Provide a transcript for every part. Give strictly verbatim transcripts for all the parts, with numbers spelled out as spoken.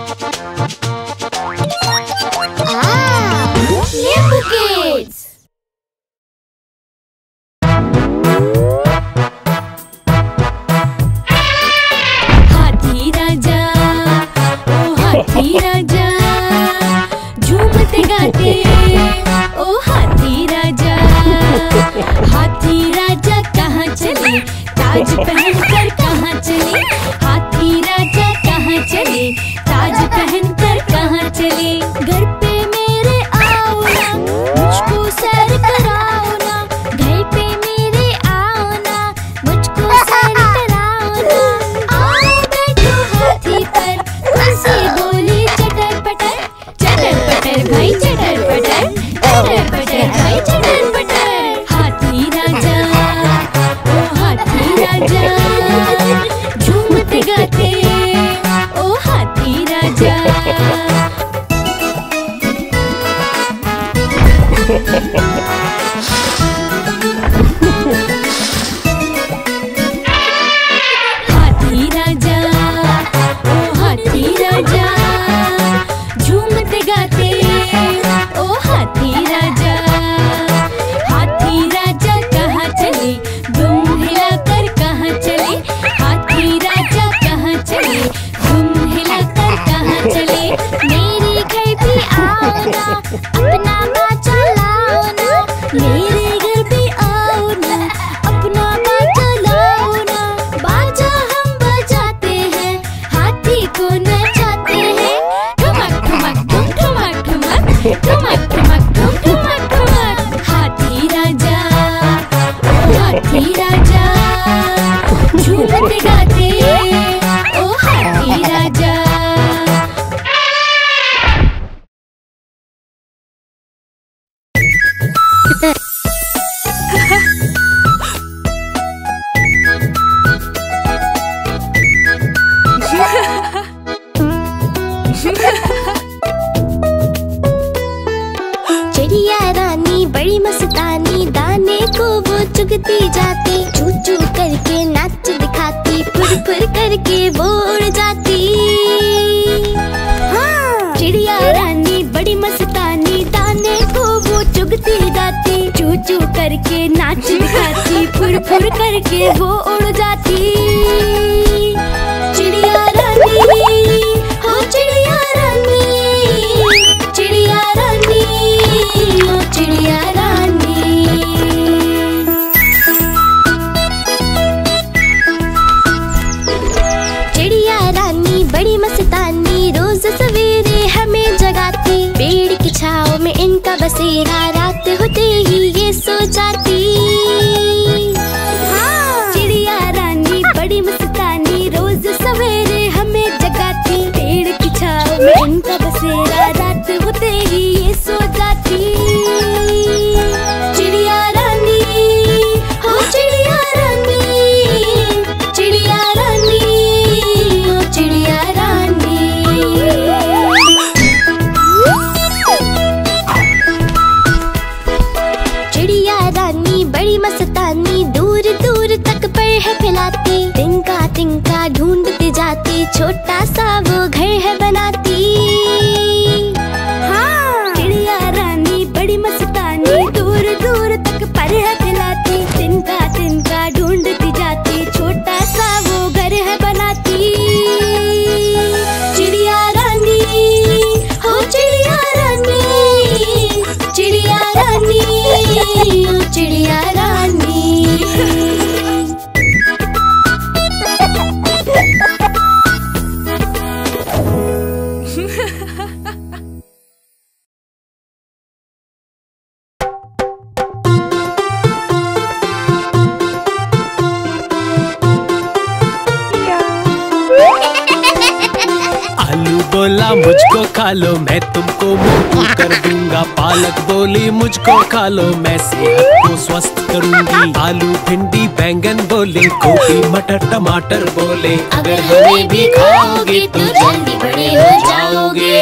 बोला मुझको खा लो मैं तुमको मोटू कर दूंगा। पालक बोली मुझको खा लो मैं सेहत को स्वस्थ करूंगी। आलू भिंडी बैंगन बोले, गोभी मटर टमाटर बोले, अगर हमें भी खाओगे तो जल्दी बड़े हो जाओगे।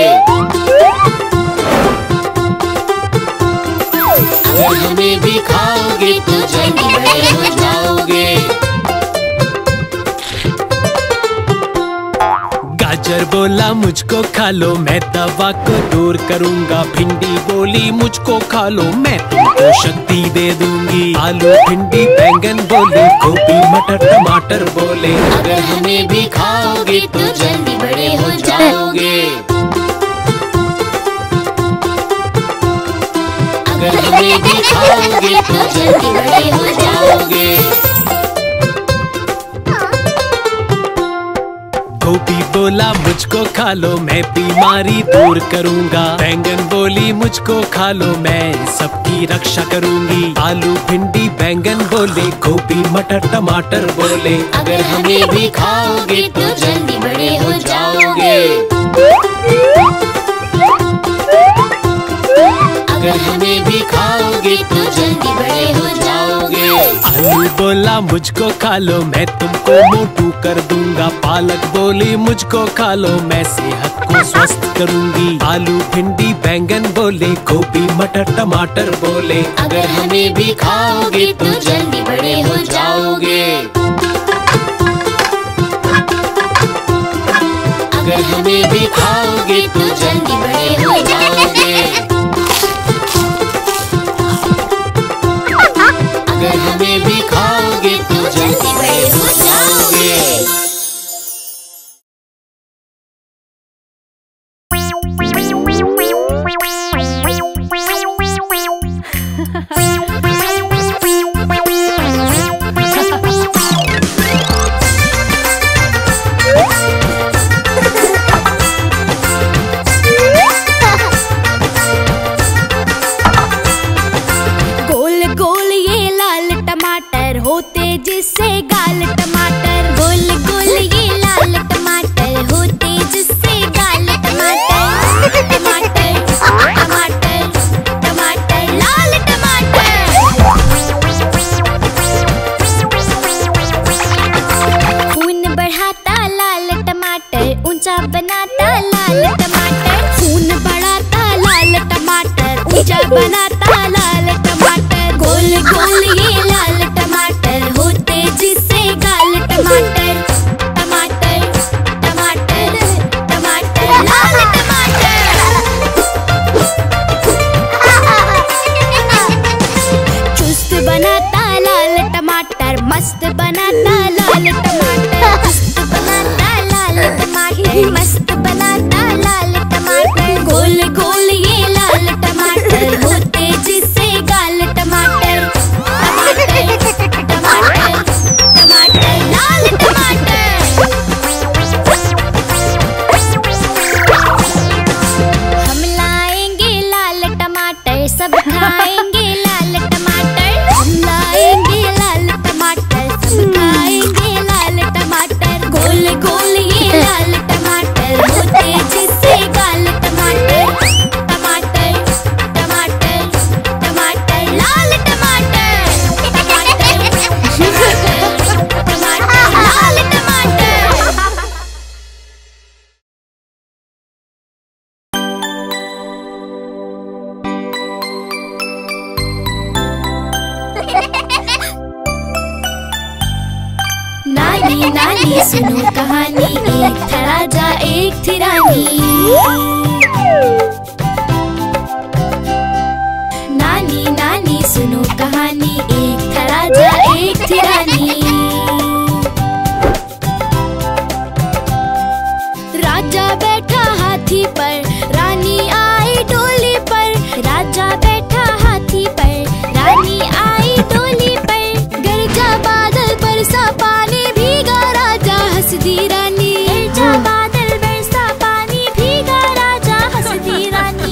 अगर हमें भी खाओगे तो जल्दी बड़े हो जाओगे। गाजर बोला मुझको खा लो मैं दवा को दूर करूंगा। भिंडी बोली मुझको खा लो मैं तुमको शक्ति दे दूंगी। आलू भिंडी बैंगन बोले, गोभी मटर टमाटर बोले, अगर हमें भी खाओगे तो जल्दी बड़े हो जाओगे। अगर हमें भी खाओगे तो जल्दी बड़े हो जाओगे। गोभी बोला मुझको खा लो मैं बीमारी दूर करूंगा। बैंगन बोली मुझको खा लो मैं सबकी रक्षा करूंगी। आलू भिंडी बैंगन बोले, गोभी मटर टमाटर बोले, अगर हमें भी खाओगे तो जल्दी बड़े हो जाओगे। अगर हमें भी खाओगे तो जल्दी बड़े हो जाओगे। आलू बोला मुझको खा लो मैं तुमको मोटू कर दूंगा। पालक बोली मुझको खा लो मैं सेहत को स्वस्थ करूंगी। आलू भिंडी बैंगन बोले, गोभी मटर टमाटर बोले, अगर हमें भी खाओगे तो जल्दी बड़े हो जाओगे। अगर हमें भी खाओगे तो जल्दी बड़े हो जाओगे। अगर हमें भी खाओगे तो जल्दी बड़े हो जाओगे। जिससे गाल टमाटर, गोल गोल ये लाल टमाटर होते जिससे गाल टमाटर। टमाटर टमाटर टमाटर लाल टमाटर। खून बढ़ाता लाल टमाटर, ऊंचा बनाता लाल टमाटर। खून बढ़ाता लाल टमाटर, ऊंचा बनाता लाल टमाटर। गोल गोल ये लाल टमाटर होते जिससे गाल टमाटर। टमाटर टमाटर टमाटर लाल टमाटर। चुस्त बनाता लाल टमाटर, मस्त बनाता लाल टमाटर। चुस्त बनाता लाल टमाटर, मस्त बनाता लाल टमाटर। गोल गोल ये लाल टमाटर होते जिससे गाल टमाटर। टमाटर टमाटर टमाटर लाल टमाटर। हम लाएंगे लाल टमाटर, सब खाएंगे लाल टमाटर। हम लाएंगे लाल टमाटर, सब खाएंगे लाल टमाटर। गोल गोल ये लाल टमाटर होते जिससे गाल टमाटर। टमाटर टमाटर टमाटर लाल टमाटर। टमाटर टमाटर लाल टमाटर। नानी नानी सुनो कहानी, एक था राजा एक थी रानी। नानी नानी सुनो कहानी, एक था राजा एक थी रानी। राजा बैठा हाथी पर, रानी आई डोली पर। राजा बैठा हाथी पर, रानी आई डोली पर। गरजा बादल बरसा पानी भीगा, राजा हंस दी रानी। गरजा बादल बरसा पानी भीगा, राजा हंस दी रानी।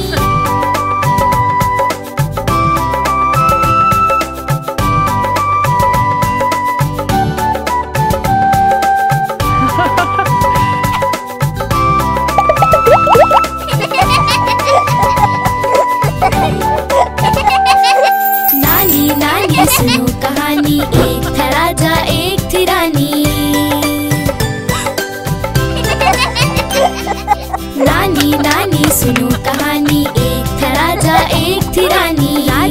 नानी नानी सुनो कहानी, एक था राजा एक थी रानी। नानी नानी सुनो कहानी, एक था राजा एक थी रानी।